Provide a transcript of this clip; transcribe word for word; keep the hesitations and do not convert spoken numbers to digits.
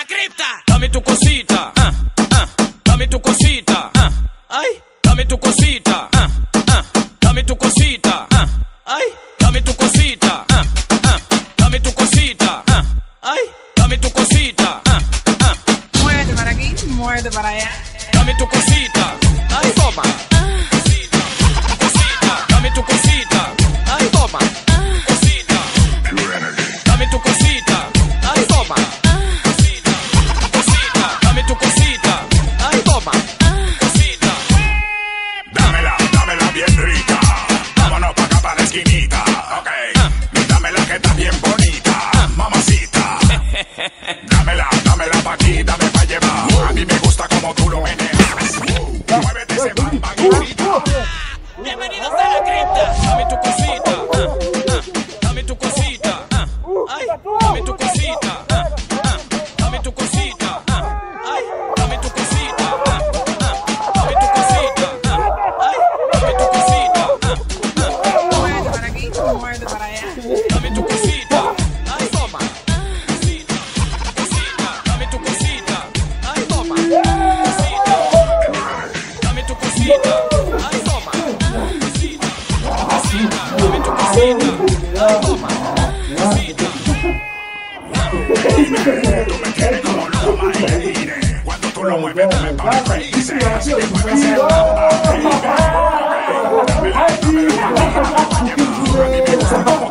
la cripta. Dame tu cosita, ah, ah, dame tu cosita, ah, ay, dame tu cosita, ah, ah, dame tu cosita, ah, ay, dame tu cosita, ah, ah, dame tu cosita, ah, ay, dame tu cosita, ah, ah. Muévete para aquí, muévete para allá. Dame tu cosita, ay, toma. Cosita, cosita, dame tu cosita, ay, toma. Cosita, dame tu cosita, ay, toma. Cosita, cosita, dame tu cosita, ay, toma. Cosita, dámela, dámela bien rica. Vámonos pa' acá pa' la esquinita, ok. Dámela que está bien bonita, mamacita. Dámela, dámela pa' aquí, dame pa' llevar. A mí me gusta como tú lo meneas. Muévete ese bamba, gordita. bienvenidos a la cripta. Dame tu cosita, ah, ah, dame tu cosita, ah, ay, dame tu cosita, ah, ah, dame tu cosita, ah, ay, dame tu cosita, ah, ah, dame tu cosita, ah, ay, dame tu cosita, ah, ah, Muévete para aquí, muévete para allá. dame tu cosita, ay, toma. Cosita, cosita, dame tu cosita, ay, toma. Cosita, dame tu cosita, ay, toma. Cosita, cosita, dame tu cosita, ay, toma. Cosita. Tú me tienes como loba y te diré. Cuando tú lo mueves, tú me pones feliz. Así que mueve ese bamba, baby. Dámela, dámela pa' aquí, dame pa' llevar. A mí me gusta como